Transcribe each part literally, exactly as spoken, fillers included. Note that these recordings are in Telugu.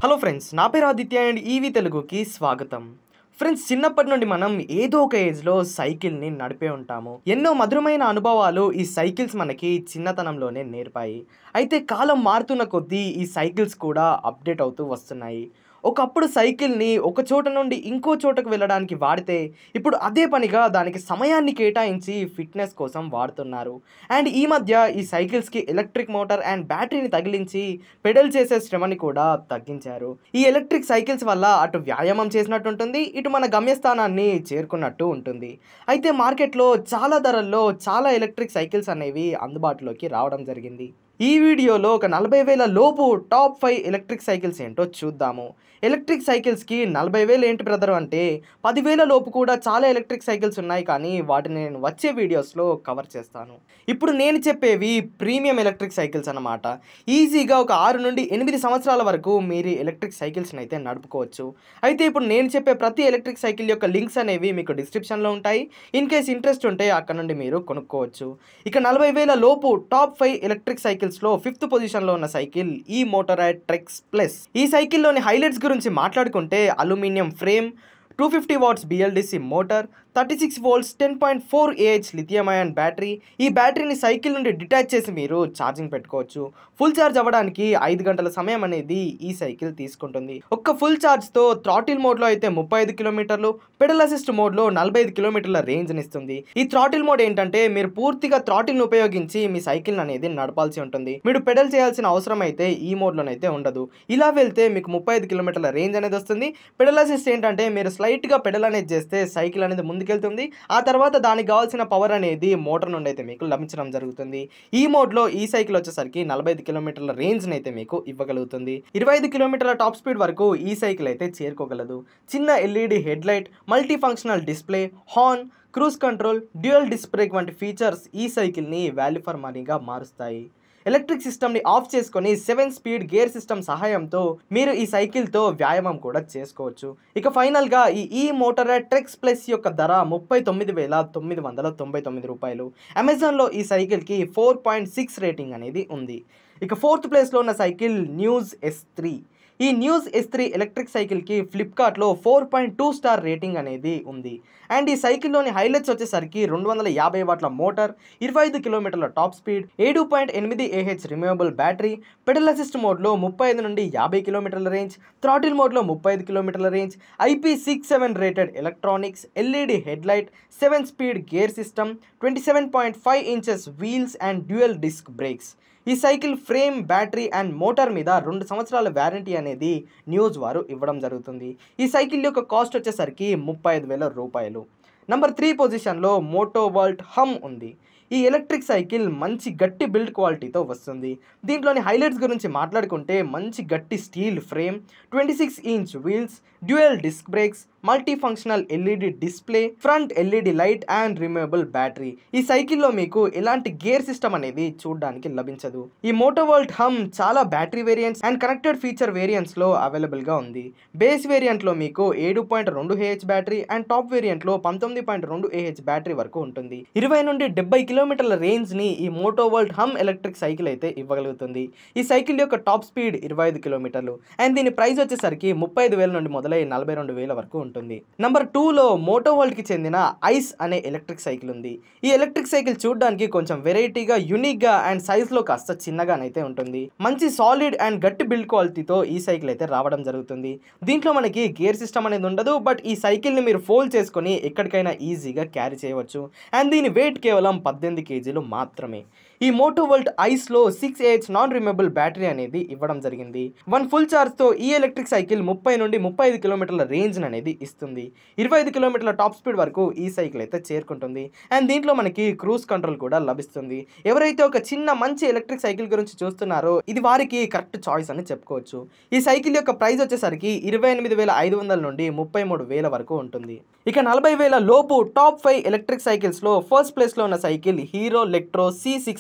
హలో ఫ్రెండ్స్, నా పేరు ఆదిత్య అండ్ ఈవీ తెలుగుకి స్వాగతం. ఫ్రెండ్స్, చిన్నప్పటి నుండి మనం ఏదో ఒక ఏజ్లో సైకిల్ని నడిపే ఉంటాము. ఎన్నో మధురమైన అనుభవాలు ఈ సైకిల్స్ మనకి చిన్నతనంలోనే నేర్పాయి. అయితే కాలం మారుతున్న కొద్దీ ఈ సైకిల్స్ కూడా అప్డేట్ అవుతూ వస్తున్నాయి. ఒకప్పుడు సైకిల్ని ఒక చోట నుండి ఇంకో చోటకు వెళ్ళడానికి వాడితే ఇప్పుడు అదే పనిగా దానికి సమయాన్ని కేటాయించి ఫిట్నెస్ కోసం వాడుతున్నారు. అండ్ ఈ మధ్య ఈ సైకిల్స్కి ఎలక్ట్రిక్ మోటార్ అండ్ బ్యాటరీని తగిలించి పెడల్ చేసే శ్రమని కూడా తగ్గించారు. ఈ ఎలక్ట్రిక్ సైకిల్స్ వల్ల అటు వ్యాయామం చేసినట్టు ఉంటుంది, ఇటు మన గమ్యస్థానాన్ని చేరుకున్నట్టు ఉంటుంది. అయితే మార్కెట్లో చాలా ధరల్లో చాలా ఎలక్ట్రిక్ సైకిల్స్ అనేవి అందుబాటులోకి రావడం జరిగింది. ఈ వీడియోలో ఒక నలభై వేల లోపు టాప్ ఫైవ్ ఎలక్ట్రిక్ సైకిల్స్ ఏంటో చూద్దాము. ఎలక్ట్రిక్ సైకిల్స్కి నలభై వేలు ఏంటి బ్రదర్ అంటే, పదివేల లోపు కూడా చాలా ఎలక్ట్రిక్ సైకిల్స్ ఉన్నాయి, కానీ వాటిని నేను వచ్చే వీడియోస్లో కవర్ చేస్తాను. ఇప్పుడు నేను చెప్పేవి ప్రీమియం ఎలక్ట్రిక్ సైకిల్స్ అన్నమాట. ఈజీగా ఒక ఆరు నుండి ఎనిమిది సంవత్సరాల వరకు మీరు ఎలక్ట్రిక్ సైకిల్స్ని అయితే నడుపుకోవచ్చు. అయితే ఇప్పుడు నేను చెప్పే ప్రతి ఎలక్ట్రిక్ సైకిల్ యొక్క లింక్స్ అనేవి మీకు డిస్క్రిప్షన్లో ఉంటాయి. ఇన్ కేస్ ఇంట్రెస్ట్ ఉంటే అక్కడ నుండి మీరు కొనుక్కోవచ్చు. ఇక నలభై వేల లోపు టాప్ ఫైవ్ ఎలక్ట్రిక్ సైకిల్స్లో ఫిఫ్త్ పొజిషన్లో ఉన్న సైకిల్ ఈ మోటోరాట్రిక్స్ ప్లస్. ఈ సైకిల్లోని హైలైట్స్ గురించి మాట్లాడుకుంటే aluminium frame, two fifty watts BLDC motor, thirty six volts ten point four AH lithium ion battery. ఈ బ్యాటరీని సైకిల్ నుండి డిటాచ్ చేసి మీరు ఛార్జింగ్ పెట్టుకోవచ్చు. ఫుల్ ఛార్జ్ అవ్వడానికి ఐదు గంటల సమయం అనేది ఈ సైకిల్ తీసుకుంటుంది. ఒక్క ఫుల్ ఛార్జ్తో థ్రాటిల్ మోడ్లో అయితే ముప్పై ఐదు కిలోమీటర్లు, పెడల్ అసిస్ట్ మోడ్లో నలభై ఐదు కిలోమీటర్ల రేంజ్ని ఇస్తుంది. ఈ థ్రాటిల్ మోడ్ ఏంటంటే మీరు పూర్తిగా థ్రాటిల్ని ఉపయోగించి మీ సైకిల్ అనేది నడపాల్సి ఉంటుంది. మీరు పెడల్ చేయాల్సిన అవసరం అయితే ఈ మోడ్లోనైతే ఉండదు. ఇలా వెళ్తే మీకు ముప్పై ఐదు కిలోమీటర్ల రేంజ్ అనేది వస్తుంది. పెడల్ అసిస్ట్ ఏంటంటే మీరు స్లైట్గా పెడల్ అనేది చేస్తే సైకిల్ అనేది ముందుకెళ్తుంది. ఆ తర్వాత దానికి కావాల్సిన పవర్ అనేది మోటార్ నుండి అయితే మీకు లభించడం జరుగుతుంది. ఈ మోడ్లో ఈ సైకిల్ వచ్చేసరికి నలభై ఐదు కిలోమీటర్ల రేంజ్ని అయితే మీకు ఇవ్వగలుగుతుంది. ఇరవై ఐదు కిలోమీటర్ల టాప్ స్పీడ్ వరకు ఈ సైకిల్ అయితే చేరుకోగలదు. చిన్న LED head light, multi functional display, horn, cruise control, dual disc brake వంటి ఫీచర్స్ ఈ సైకిల్ని వాల్యూ ఫర్ మనీగా మారుస్తాయి. ఎలక్ట్రిక్ సిస్టమ్ని ఆఫ్ చేసుకొని సెవెన్ స్పీడ్ గేర్ సిస్టమ్ సహాయంతో మీరు ఈ సైకిల్తో వ్యాయామం కూడా చేసుకోవచ్చు. ఇక ఫైనల్గా ఈ ఈ మోటోరాట్రిక్స్ ప్లస్ యొక్క ధర ముప్పై తొమ్మిది వేల తొమ్మిది వందల తొంభై తొమ్మిది రూపాయలు. అమెజాన్లో ఈ సైకిల్కి ఫోర్ పాయింట్ సిక్స్ రేటింగ్ అనేది ఉంది. ఇక ఫోర్త్ ప్లేస్లో ఉన్న సైకిల్ న్యూస్ ఎస్ త్రీ. ఈ న్యూస్ ఎస్ త్రీ ఎలక్ట్రిక్ సైకిల్కి ఫ్లిప్కార్ట్లో four point two star rating అనేది ఉంది. అండ్ ఈ సైకిల్లోని హైలైట్స్ వచ్చేసరికి రెండు వందల యాభై వాట్ల మోటార్, ఇరవై ఐదు కిలోమీటర్ల టాప్ స్పీడ్, ఏడు పాయింట్ ఎనిమిది AH removable battery, pedal assist మోడ్లో ముప్పై ఐదు నుండి యాభై కిలోమీటర్ల రేంజ్, థ్రాటిల్ మోడ్లో ముప్పై ఐదు కిలోమీటర్ల range, IP six seven rated electronics, LED head light, seven speed gear system, twenty seven point five inches wheels and dual disc brakes. ఈ cycle frame, battery and motor మీద రెండు సంవత్సరాల వ్యారంటీ అనేది న్యూస్ వారు ఇవ్వడం జరుగుతుంది. ఈ సైకిల్ యొక్క కాస్ట్ వచ్చేసరికి ముప్పై ఐదు వేల రూపాయలు. నంబర్ త్రీ పొజిషన్లో మోటోవోల్ట్ హమ్ ఉంది. ఈ ఎలక్ట్రిక్ సైకిల్ మంచి గట్టి బిల్డ్ క్వాలిటీతో వస్తుంది. దీంట్లోని హైలైట్స్ గురించి మాట్లాడుకుంటే మంచి గట్టి steel frame, twenty six inch wheels, dual disc brakes, multi functional LED display, front LED light and removable battery. ఈ సైకిల్లో మీకు ఎలాంటి గేర్ సిస్టమ్ అనేది చూడడానికి లభించదు. ఈ మోటోవోల్ట్ హమ్ చాలా battery variants and connected feature వేరియంట్స్లో అవైలబుల్గా ఉంది. బేస్ వేరియంట్లో మీకు ఏడు పాయింట్ రెండు ఏహెచ్ బ్యాటరీ అండ్ టాప్ వేరియంట్లో పంతొమ్మిది పాయింట్ రెండు ఏహెచ్ బ్యాటరీ వరకు ఉంటుంది. ఇరవై నుండి డెబ్బై కిలోమీటర్ల రేంజ్ని ఈ మోటోవోల్ట్ హమ్ ఎలక్ట్రిక్ సైకిల్ అయితే ఇవ్వగలుగుతుంది. ఈ సైకిల్ యొక్క టాప్ స్పీడ్ ఇరవై ఐదు కిలోమీటర్లు అండ్ దీని ప్రైస్ వచ్చేసరికి ముప్పై ఐదు వేల నుండి మొదలై నలభై రెండు వేల వరకు ఉంటుంది. నంబర్ టూలో మోటోవోల్ట్ కి చెందిన ఐస్ అనే ఎలక్ట్రిక్ సైకిల్ ఉంది. ఈ ఎలక్ట్రిక్ సైకిల్ చూడడానికి కొంచెం వెరైటీగా, యూనిక్గా అండ్ సైజ్లో కాస్త చిన్నగానైతే ఉంటుంది. మంచి సాలిడ్ అండ్ గట్టి బిల్డ్ క్వాలిటీతో ఈ సైకిల్ అయితే రావడం జరుగుతుంది. దీంట్లో మనకి గేర్ సిస్టమ్ అనేది ఉండదు, బట్ ఈ సైకిల్ని మీరు ఫోల్డ్ చేసుకొని ఎక్కడికైనా ఈజీగా క్యారీ చేయవచ్చు. అండ్ దీని వెయిట్ కేవలం పద్దెనిమిది కేజీలు మాత్రమే. ఈ మోటోవోల్ట్ ఐస్లో six AH non removable battery అనేది ఇవ్వడం జరిగింది. వన్ ఫుల్ ఛార్జ్తో ఈ ఎలక్ట్రిక్ సైకిల్ ముప్పై నుండి ముప్పై ఐదు కిలోమీటర్ల రేంజ్ అనేది ఇస్తుంది. ఇరవై ఐదు కిలోమీటర్ల టాప్ స్పీడ్ వరకు ఈ సైకిల్ అయితే చేరుకుంటుంది. అండ్ దీంట్లో మనకి క్రూజ్ కంట్రోల్ కూడా లభిస్తుంది. ఎవరైతే ఒక చిన్న మంచి ఎలక్ట్రిక్ సైకిల్ గురించి చూస్తున్నారో ఇది వారికి కరెక్ట్ చాయిస్ అని చెప్పుకోవచ్చు. ఈ సైకిల్ యొక్క ప్రైస్ వచ్చేసరికి ఇరవై ఎనిమిది వేల ఐదు వందల నుండి ముప్పై మూడు వేల వరకు ఉంటుంది. ఇక నలభై వేల లోపు టాప్ ఫైవ్ ఎలక్ట్రిక్ సైకిల్స్లో ఫస్ట్ ప్లేస్లో ఉన్న cycle Hero Electro C six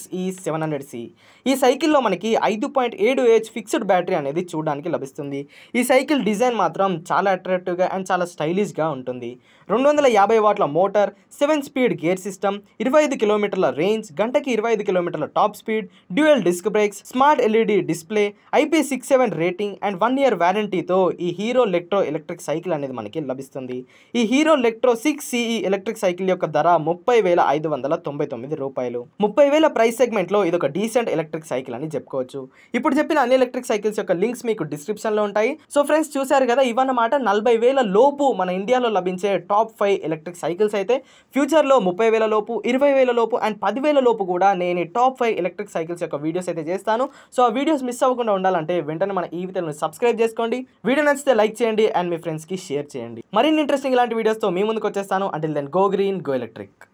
X E seven hundred C. ఈ సైకిల్లో మనకి ఐదు పాయింట్ ఏడు హెచ్ ఫిక్స్డ్ బ్యాటరీ అనేది చూడడానికి లభిస్తుంది. ఈ సైకిల్ డిజైన్ మాత్రం చాలా అట్రాక్టివ్గా అండ్ చాలా స్టైలిష్గా ఉంటుంది. రెండు వందల యాభై వాట్ల motor, seven speed gear system, ఇరవై ఐదు కిలోమీటర్ల రేంజ్, గంటకి ఇరవై ఐదు కిలోమీటర్ల top speed, dual disc brakes, smart LED display, IP six seven rating and one year వారంటీతో ఈ హీరో ఎలక్ట్రో ఎలక్ట్రిక్ సైకిల్ అనేది మనకి లభిస్తుంది. ఈ Hero Electro six C E electric cycle యొక్క ధర ముప్పై వేల ఐదు వందల తొంభై తొమ్మిది రూపాయలు. ముప్పై వేల ప్రైస్ సెగ్మెంట్లో ఇది ఒక డీసెంట్ ఎలక్ట్రిక్ సైకిల్ అని చెప్పుకోవచ్చు. ఇప్పుడు చెప్పిన అన్ని ఎలక్ట్రిక్ సైకిల్స్ యొక్క లింక్స్ మీకు డిస్క్రిప్షన్లో ఉంటాయి. సో ఫ్రెండ్స్, చూశారు కదా, ఇవన్నమాట నలభై వేల లోపు మన ఇండియాలో లభించే టాప్ ఫైవ్ ఎలక్ట్రిక్ సైకిల్స్. అయితే ఫ్యూచర్లో ముప్పై వేల లోపు, ఇరవై వేల లోపు అండ్ పదివేల లోపు కూడా నేను ఈ టాప్ ఫైవ్ ఎలక్ట్రిక్ సైకిల్స్ యొక్క వీడియోస్ అయితే చేస్తాను. సో ఆ వీడియోస్ మిస్ అవ్వకుండా ఉండాలంటే వెంటనే మన ఈవీ తెలుగుని సబ్స్క్రైబ్ చేసుకోండి. వీడియో నచ్చితే లైక్ చేయండి అండ్ మీ ఫ్రెండ్స్కి షేర్ చేయండి. మరిన్ని ఇంట్రెస్టింగ్ ఇలాంటి వీడియోస్తో మీ ముందుకు వచ్చేస్తాను. Until then, go green, go electric.